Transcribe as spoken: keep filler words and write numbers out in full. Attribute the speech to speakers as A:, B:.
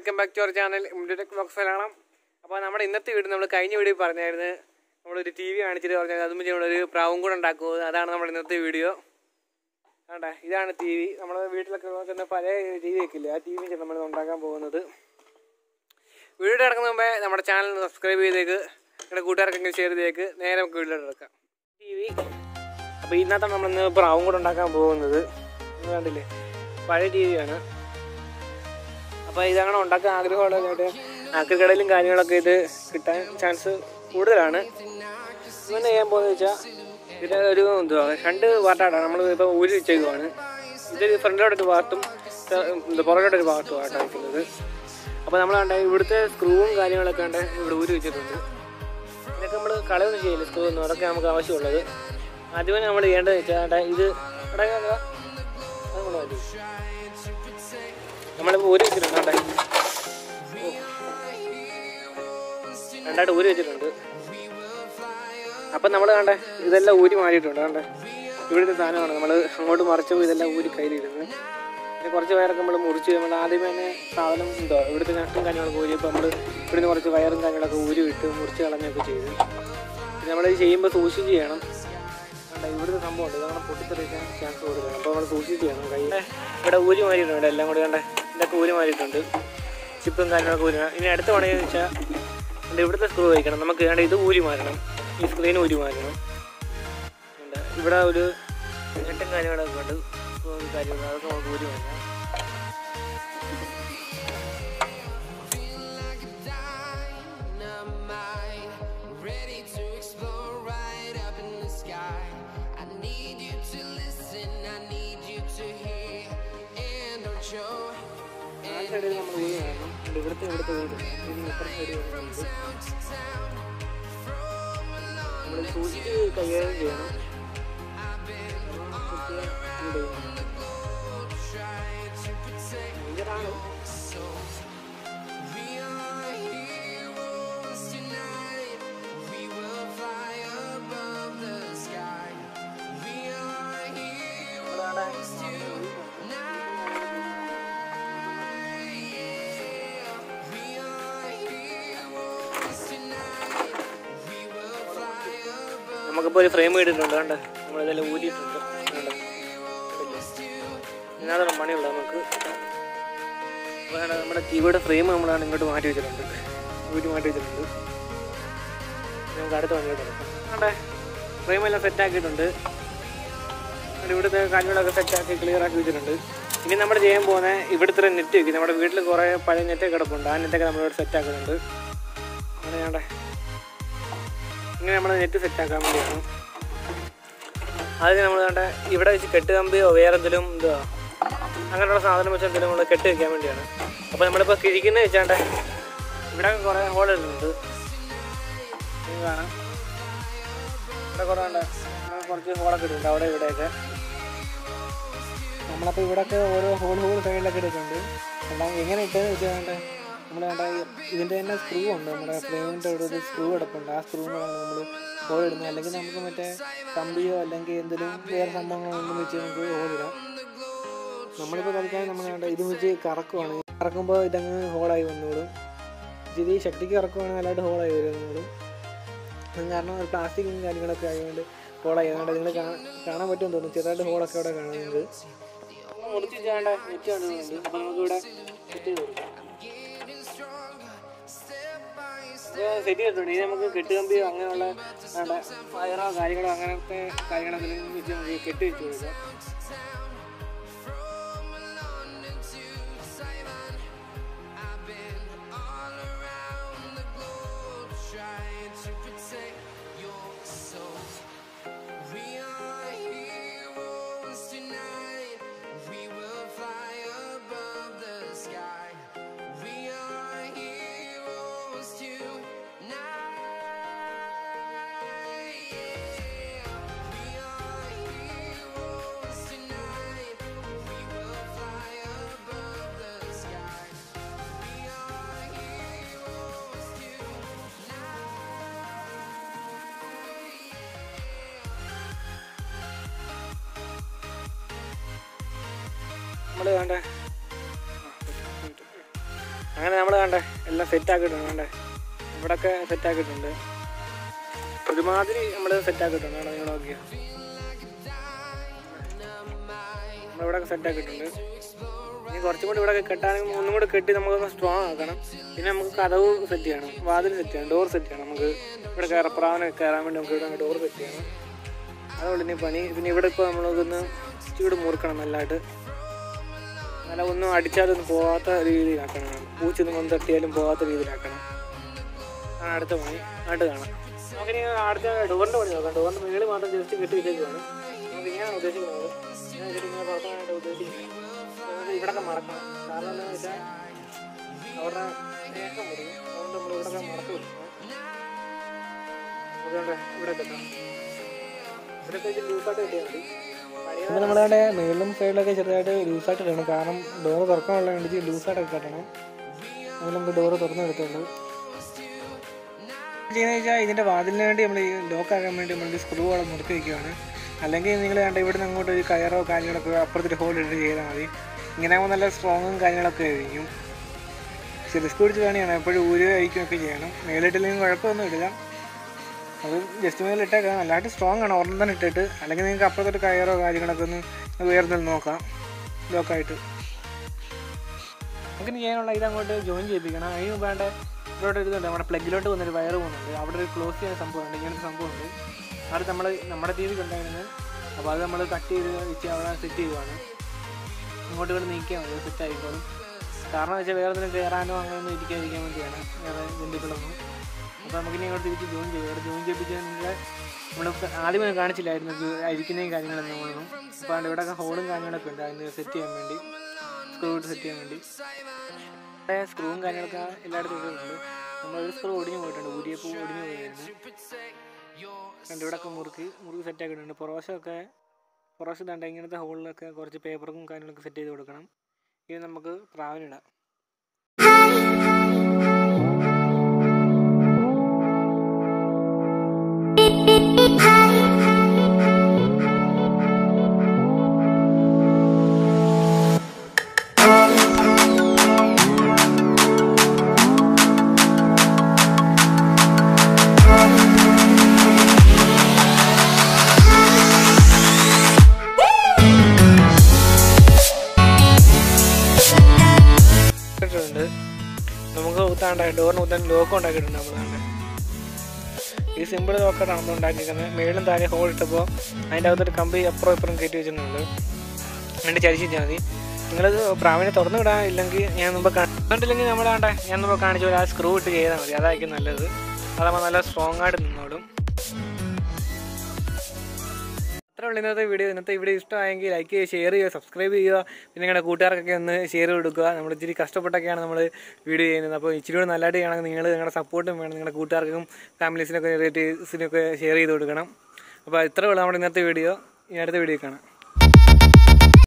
A: Welcome back to our channel Malayalam. അപ്പോൾ നമ്മുടെ ഇന്നത്തെ വീഡിയോ നമ്മൾ കഴിഞ്ഞ വീഡിയോ പറഞ്ഞായിരുന്നു നമ്മളൊരു ടി വി കാണിച്ചിട്ട് പറഞ്ഞാൽ അതും നമ്മളൊരു പ്രാവും കൂടെ ഉണ്ടാക്കുന്നത്. അതാണ് നമ്മുടെ ഇന്നത്തെ വീഡിയോ. കണ്ടേ, ഇതാണ് ടി വി. നമ്മുടെ വീട്ടിലൊക്കെ നോക്കുന്ന പഴയ ടി വി വെക്കില്ലേ, ആ ടി വി നമ്മൾ ഉണ്ടാക്കാൻ പോകുന്നത്. വീഡിയോ കിടക്കുന്ന മുമ്പേ നമ്മുടെ ചാനൽ സബ്സ്ക്രൈബ് ചെയ്തേക്ക്, നിങ്ങളുടെ കൂട്ടുകാർക്കെങ്കിലും ഷെയർ ചെയ്തേക്ക്. നേരെ നമുക്ക് വീട്ടിലോട്ട് എടുക്കാം ടി വി. അപ്പോൾ ഇതിനകത്താണ് നമ്മളിന്ന് പ്രാവും കൂടെ ഉണ്ടാക്കാൻ പോകുന്നത്. കണ്ടില്ലേ, പഴയ ടി വിയാണ്. അപ്പോൾ ഇതങ്ങനെ ഉണ്ടാക്കാൻ ആഗ്രഹമുള്ളതായിട്ട് ആക്രിക്കടയിലും കാര്യങ്ങളൊക്കെ ഇത് കിട്ടാൻ ചാൻസ് കൂടുതലാണ്. ഇങ്ങനെ ചെയ്യാൻ പോകുന്നത് വെച്ചാൽ ഇത് ഒരു എന്തുവാ രണ്ട് പാർട്ടാണ് നമ്മൾ ഇപ്പോൾ ഊരി വെച്ചേക്കുവാണ്. ഇത് ഫ്രണ്ടിലോട്ടൊരു പാർട്ടും പുറകോട്ടൊരു പാർട്ടും ആയിട്ടാണ് വയ്ക്കുന്നത്. അപ്പോൾ നമ്മൾ കണ്ട ഇവിടുത്തെ സ്ക്രൂവും കാര്യങ്ങളൊക്കെ ഉണ്ട് ഇവിടെ ഊരി വെച്ചിട്ടുണ്ട്. ഇതൊക്കെ നമ്മൾ കളയൊന്നും ചെയ്യില്ല, സ്ക്രൂ ഒന്നും. അതൊക്കെ നമുക്ക് ആവശ്യമുള്ളത്. ആദ്യമേ നമ്മൾ ചെയ്യേണ്ടത് വെച്ചാൽ ഇത് അടങ്ങുക നമ്മൾ മതി. നമ്മളിപ്പോൾ ഊരി വെച്ചിട്ടുണ്ട്. കണ്ടേ, രണ്ടായിട്ട് ഊരി വെച്ചിട്ടുണ്ട്. അപ്പം നമ്മൾ കണ്ടേ ഇതെല്ലാം ഊരി മാറിയിട്ടുണ്ട്. കണ്ടേ, ഇവിടുത്തെ സാധനമാണ് നമ്മൾ അങ്ങോട്ട് മറിച്ചപ്പോൾ ഇതെല്ലാം ഊരി കയ്യിലിരുന്നത്. പിന്നെ കുറച്ച് വയറൊക്കെ നമ്മൾ മുറിച്ച് നമ്മൾ ആദ്യമേ തന്നെ സാധനം എന്തോ ഇവിടുത്തെ നട്ടും കാര്യങ്ങളൊക്കെ ഊരിയപ്പോൾ നമ്മൾ ഇവിടുന്ന് കുറച്ച് വയറും കാര്യങ്ങളൊക്കെ ഊരി വിട്ട് മുറിച്ച് കളഞ്ഞൊക്കെ ചെയ്തു. പിന്നെ നമ്മളിത് ചെയ്യുമ്പോൾ സൂക്ഷിച്ച് ചെയ്യണം. കണ്ടേ, ഇവിടുത്തെ സംഭവമുണ്ട്, ഇതങ്ങനെ പൊട്ടിത്തെറിക്കാൻ ചാൻസ് കൂടുതലാണ്. അപ്പോൾ നമ്മൾ സൂക്ഷിച്ച് ചെയ്യണം. കൈ ഇവിടെ ഊരി മാറിയിട്ടുണ്ട്, എല്ലാം കൂടി. കണ്ടേ, ഇതൊക്കെ ഊരി മാറിയിട്ടുണ്ട്, ചിപ്പും കാര്യങ്ങളൊക്കെ ഊരി. ഇനി അടുത്ത പണിയെന്ന് വെച്ചാൽ ഇവിടുത്തെ സ്ക്രൂ വയ്ക്കണം നമുക്ക്. വേണ്ട ഇത് ഊരി മാറണം, ഈ സ്ക്രീൻ ഊരി മാറണം. ഇവിടെ ഒരു നെട്ടും കാര്യങ്ങളൊക്കെ ഉണ്ട്, കാര്യങ്ങൾ അതൊക്കെ നമുക്ക് ഊരി മാറണം. ആ സൈഡിൽ നമ്മൾ ഊരി മാറണം. ഇവിടുത്തെ ഇവിടുത്തെ ഊരി നമ്മൾ സൂക്ഷിച്ച് കൈകാര്യം ചെയ്യണം. ഭയങ്കരമാണ്. നമുക്കിപ്പോൾ ഒരു ഫ്രെയിം ഇട്ടിട്ടുണ്ട്. കണ്ട, നമ്മളിതെല്ലാം ഊരിയിട്ടുണ്ട്. കണ്ട, ഇതിനകത്താണ് പണിയുള്ളത് നമുക്ക്. അപ്പോൾ കണ്ട, നമ്മുടെ ടിവിയുടെ ഫ്രെയിം നമ്മളാണ് ഇങ്ങോട്ട് മാറ്റി വെച്ചിട്ടുണ്ട്, ഊരി മാറ്റി വെച്ചിട്ടുണ്ട്. നമുക്ക് അടുത്ത പണിയോട്ട് എടുക്കാം. കണ്ടേ, ഫ്രെയിമെല്ലാം സെറ്റാക്കിയിട്ടുണ്ട്. ഇവിടുത്തെ കാര്യങ്ങളൊക്കെ സെറ്റാക്കി ക്ലിയർ ആക്കി വെച്ചിട്ടുണ്ട്. ഇനി നമ്മൾ ചെയ്യാൻ പോകുന്ന ഇവിടുത്തെ നെറ്റ് വയ്ക്കും. നമ്മുടെ വീട്ടിൽ കുറേ പഴയ നെറ്റൊക്കെ കിടപ്പുണ്ട്, ആ നെറ്റൊക്കെ നമ്മളിവിടെ സെറ്റാക്കുന്നുണ്ട്. അങ്ങനെ വേണ്ടേ, ഇങ്ങനെ നമ്മൾ നെറ്റ് സെറ്റാക്കാൻ വേണ്ടിയാണ്. അതിന് നമ്മൾ വേണ്ട ഇവിടെ വെച്ച് കെട്ട് കമ്പിയോ വേറെ എന്തെങ്കിലും എന്തോ അങ്ങനെയുള്ള സാധനം വെച്ച് എന്തെങ്കിലും നമ്മൾ കെട്ട് വയ്ക്കാൻ വേണ്ടിയാണ്. അപ്പോൾ നമ്മളിപ്പോൾ കിഴിക്കുന്നത് വെച്ചാണ്ട് ഇവിടെ കുറേ ഹോളുകളുണ്ട്, കാണാം. ഇവിടെ കുറേ ഉണ്ട്, കുറച്ച് ഹോളൊക്കെ ഇട്ടിട്ടുണ്ട് അവിടെ ഇവിടെയൊക്കെ. നമ്മളപ്പോൾ ഇവിടെയൊക്കെ ഓരോ ഹോൾ ഹോൾ സൈഡിലൊക്കെ ഇട്ടിട്ടുണ്ട്. രണ്ടാമത് എങ്ങനെ ഇട്ടതെന്ന് വെച്ചാൽ നമ്മൾ വേണ്ട ഇതിൻ്റെ തന്നെ സ്ക്രൂ ഉണ്ട്, നമ്മുടെ ഫ്രെയിമിൻ്റെ ഇവിടെ ഒരു സ്ക്രൂ കിടപ്പുണ്ട്. ആ സ്ക്രൂവിനാണ് നമ്മൾ ഹോൾ ഇടുന്നത്. അല്ലെങ്കിൽ നമുക്ക് മറ്റേ കമ്പിയോ അല്ലെങ്കിൽ എന്തെങ്കിലും വേറെ സംഭവങ്ങളൊന്നും വെച്ച് നമുക്ക് ഹോളിടാം. നമ്മളിപ്പോൾ തൽക്കാലം നമ്മൾ വേണ്ട ഇത് വെച്ച് കറക്കുവാണ്. കറക്കുമ്പോൾ ഇതങ്ങ് ഹോളായി വന്നോളും. ഇച്ചിരി ശക്തിക്ക് കറക്കുവാണെങ്കിൽ നല്ലതായിട്ട് ഹോളായി വരുന്നോളും. കാരണം പ്ലാസ്റ്റിക്കും കാര്യങ്ങളൊക്കെ ആയതുകൊണ്ട് ഹോളായി. അതുകൊണ്ട് നിങ്ങൾ കാണാൻ പറ്റുമെന്ന് തോന്നുന്നു, ചെറുതായിട്ട് ഹോളൊക്കെ അവിടെ കാണുന്നുണ്ട്. മുറിച്ച് ചെയ്യേണ്ട നെറ്റ് കാണുന്നുണ്ട്. അപ്പോൾ നമുക്കിവിടെ സെറ്റ് ചെയ്ത് കൊടുക്കാം. സെറ്റ് ചെയ്തിട്ടുണ്ട്. ഇനി നമുക്ക് കെട്ടുകമ്പിയോ അങ്ങനെയുള്ള വേണ്ട വയറോ കാര്യങ്ങളോ അങ്ങനത്തെ കാര്യങ്ങളൊക്കെ വെച്ച് നമുക്ക് കെട്ടി വെച്ച് കൊടുക്കാം. നമ്മൾ വേണ്ട അങ്ങനെ നമ്മൾ കണ്ടേ എല്ലാം സെറ്റാക്കിയിട്ടുണ്ട്. കണ്ടേ ഇവിടെയൊക്കെ സെറ്റാക്കിയിട്ടുണ്ട്. ഒരുമാതിരി നമ്മൾ സെറ്റാക്കിയിട്ടുണ്ട്. ആണ് നിങ്ങൾ നോക്കിയാൽ നമ്മളിവിടെയൊക്കെ സെറ്റാക്കിയിട്ടുണ്ട്. ഇനി കുറച്ചും കൂടി ഇവിടെ കെട്ടാണെങ്കിൽ ഒന്നും കൂടി കെട്ടി നമുക്കൊന്ന് സ്ട്രോങ് ആക്കണം. പിന്നെ നമുക്ക് കതവ് സെറ്റ് ചെയ്യണം, വാതിൽ സെറ്റ് ചെയ്യണം, ഡോർ സെറ്റ് ചെയ്യണം. നമുക്ക് ഇവിടെ കയറ പ്രാവനെ കയറാൻ വേണ്ടി നമുക്ക് ഇവിടെ ഡോർ സെറ്റ് ചെയ്യണം. അതുകൊണ്ട് ഇനി പണി. പിന്നെ ഇവിടെ ഇപ്പോൾ നമ്മളൊന്ന് ചൂട് മുറുക്കണം നല്ലതായിട്ട്. നല്ല ഒന്നും അടിച്ചാലൊന്നും പോകാത്ത രീതിയിലാക്കണം. പൂച്ചൊന്നും വന്ന് തട്ടിയാലും പോകാത്ത രീതിയിലാക്കണം. ആണ് അടുത്ത പണി. ആയിട്ട് കാണാം. നമുക്കിനി അടുത്ത ഡോറിൻ്റെ പണി നോക്കാം. ഡോറിൻ്റെ മുകളിൽ മാത്രം ജസ്റ്റ് കെട്ടി വെച്ചേക്കുവാണ്. നമുക്ക് ഇങ്ങനെയാണ് ഉദ്ദേശിക്കുന്നത്. ഞാൻ ഇതിൽ ഇങ്ങനെ പുറത്താനായിട്ട് ഉദ്ദേശിക്കുന്നത് നമുക്ക് ഇവിടെയൊക്കെ മറക്കണം. കാരണം എന്താണെന്ന് വെച്ചാൽ അവരുടെ സ്നേഹം മുറിയും. അതുകൊണ്ട് നമ്മൾ ഇവിടെയൊക്കെ മറച്ചു കൊടുക്കണം. അതുകൊണ്ട് ഇവിടെ കെട്ടാം. ഇവിടെ വെച്ച് ലൂസായിട്ട് കെട്ടിയാൽ മതി. പിന്നെ നമ്മളുടെ മേളിലും സൈഡിലൊക്കെ ചെറുതായിട്ട് ലൂസായിട്ട് ഇടണം. കാരണം ഡോറ് തുറക്കാനുള്ള വേണ്ടി ലൂസായിട്ടൊക്കെ കെട്ടണം. അതിൽ നമുക്ക് ഡോറ് തുറന്നെടുത്തുള്ളൂ. ചെയ്യുന്നത് വെച്ചാൽ ഇതിൻ്റെ വാതിലിന് വേണ്ടി നമ്മൾ ഈ ലോക്കാക്കാൻ വേണ്ടി നമ്മൾ സ്ക്രൂ അവിടെ നിർത്തി വയ്ക്കുകയാണ്. അല്ലെങ്കിൽ നിങ്ങൾ കണ്ട ഇവിടെ നിന്ന് അങ്ങോട്ട് ഒരു കയറോ കാര്യങ്ങളൊക്കെ അപ്പുറത്തൊരു ഹോൾ ഇട്ട് ചെയ്താൽ മതി. ഇങ്ങനെ ആകുമ്പോൾ നല്ല സ്ട്രോങ്ങും കാര്യങ്ങളൊക്കെ ആയിരിക്കും. പക്ഷേ റിസ്ക് പിടിച്ച് പണിയാണ്. എപ്പോഴും ഊര് കഴിക്കുകയൊക്കെ ചെയ്യണം. മേലിട്ടില്ലെങ്കിൽ കുഴപ്പമൊന്നും ഇടില്ല. അത് ജസ്റ്റ് മേലിട്ടേക്കാം. നല്ലതായിട്ട് സ്ട്രോങ് ആണ്. ഒരെണ്ണം തന്നെ ഇട്ടിട്ട്. അല്ലെങ്കിൽ നിങ്ങൾക്ക് അപ്പുറത്തൊരു കയറോ കാര്യങ്ങളൊക്കെ ഒന്ന് ഉയർന്നിൽ നോക്കാം ലോക്കായിട്ട്. നമുക്കിനി ചെയ്യാനുള്ള ഇതങ്ങോട്ട് ജോയിൻ ചെയ്യിപ്പിക്കണം. അതിന് വേണ്ട ഇവിടെ ഒരു ഇതുണ്ട്. നമ്മുടെ പ്ലഗിലോട്ട് വന്നൊരു വയർ പോകുന്നുണ്ട്. അവിടെ ഒരു ക്ലോസ് ചെയ്യുന്ന സംഭവമുണ്ട്. ഇങ്ങനത്തെ സംഭവമുണ്ട്. അത് നമ്മൾ നമ്മുടെ ടി വി കണ്ടായിരുന്നു. അപ്പോൾ അത് നമ്മൾ കട്ട് ചെയ്ത് വെച്ച് അവിടെ സെറ്റ് ചെയ്യുവാണ്. ഇങ്ങോട്ട് ഇവിടെ നീക്കിയാൽ മതി, സെറ്റ് ആയിക്കോളും. കാരണം എന്ന് വെച്ചാൽ വേറെ എന്തെങ്കിലും കയറാനോ അങ്ങനെയൊന്നും ഇരിക്കാതിരിക്കാൻ വേണ്ടിയാണ് വേറെ ബന്ധുക്കളൊന്നും. അപ്പോൾ നമുക്കിനി ഇങ്ങോട്ട് തിരിച്ച് ജോയിൻ ചെയ്യും. ഇവിടെ ജോയിൻ ചെയ്യിപ്പിച്ച് നമ്മൾ ആദ്യമേ കാണിച്ചില്ലായിരുന്നു അരിക്കുന്നതും കാര്യങ്ങളൊന്നും നമ്മളൊന്നും. അപ്പോൾ അതുകൊണ്ട് ഇവിടെയൊക്കെ ഹോളും കാര്യങ്ങളൊക്കെ ഉണ്ട് അതിന് സെറ്റ് ചെയ്യാൻ വേണ്ടി, സ്ക്രൂ ഇട്ട് സെറ്റ് ചെയ്യാൻ വേണ്ടി. ഇവിടെ സ്ക്രൂവും കാര്യങ്ങളൊക്കെ എല്ലായിടത്തും ഇടുന്നുണ്ട്. നമ്മളൊരു സ്ക്രൂ ഒടിഞ്ഞു പോയിട്ടുണ്ട്. ഊരിയപ്പോൾ ഒടിഞ്ഞു പോയിരുന്നു. കണ്ട് ഇവിടെയൊക്കെ മുറുക്കി മുറുക്കി സെറ്റാക്കിയിട്ടുണ്ട്. പുറവശമൊക്കെ പുറവശം തണ്ട ഇങ്ങനത്തെ ഹോളിലൊക്കെ കുറച്ച് പേപ്പറും കാര്യങ്ങളൊക്കെ സെറ്റ് ചെയ്ത് കൊടുക്കണം. ഇത് നമുക്ക് പ്രാവിനിടാം. നമുക്ക് കുത്താണ്ട് ഡോറിന് കുത്താൻ ലോക്ക് ഉണ്ടാക്കിയിട്ടുണ്ട്. നമ്മൾ കണ്ട് ഈ സിമ്പിൾ ലോക്കായിട്ടാണ് നമ്മൾ ഉണ്ടാക്കിയിരിക്കുന്നത്. മേളിലും താഴെ ഹോൾ ഇട്ടപ്പോൾ അതിൻ്റെ അകത്തൊരു കമ്പി അപ്പുറം ഇപ്പുറം കയറ്റി വെച്ചിട്ടുണ്ട്. വേണ്ടി ചരിച്ചിട്ടാൽ മതി. നിങ്ങളത് പ്രാവിനെ തുറന്നു വിടാൻ ഇല്ലെങ്കിൽ ഞാൻ മുമ്പ് കണ്ടില്ലെങ്കിൽ നമ്മളാണ്ടെ ഞാൻ മുമ്പ് കാണിച്ച പോലെ ആ സ്ക്രൂ ഇട്ട് ചെയ്താൽ മതി. അതായിരിക്കും നല്ലത്. അതാകുമ്പോൾ നല്ല സ്ട്രോങ് ആയിട്ട് നിന്നോടും. അത്ര ഉള്ള ഇന്നത്തെ വീഡിയോ. ഇന്നത്തെ വീഡിയോ ഇഷ്ടമായെങ്കിൽ ലൈക്ക് ചെയ്യുക, ഷെയർ ചെയ്യുക, സബ്സ്ക്രൈബ് ചെയ്യുക. പിന്നെ നിങ്ങളുടെ കൂട്ടുകാർക്കൊക്കെ ഒന്ന് ഷെയർ കൊടുക്കുക. നമ്മൾ ഇച്ചിരി കഷ്ടപ്പെട്ടൊക്കെയാണ് നമ്മൾ വീഡിയോ ചെയ്യുന്നത്. അപ്പോൾ ഇച്ചിരി കൂടെ നല്ലതായിട്ട് ചെയ്യണമെങ്കിൽ നിങ്ങൾ നിങ്ങളുടെ സപ്പോർട്ടും വേണം. നിങ്ങളുടെ കൂട്ടുകാർക്കും ഫാമിലീസിനൊക്കെ റിലേറ്റീവ്സിനൊക്കെ ഷെയർ ചെയ്ത് കൊടുക്കണം. അപ്പോൾ ഇത്ര ഉള്ളൂ നമ്മുടെ ഇന്നത്തെ വീഡിയോ. ഇനി അടുത്ത വീഡിയോ കാണാം.